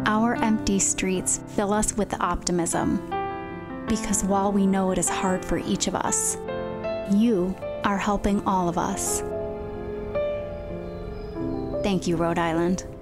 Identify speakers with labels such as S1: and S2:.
S1: Our empty streets fill us with optimism, because while we know it is hard for each of us, you are helping all of us. Thank you, Rhode Island.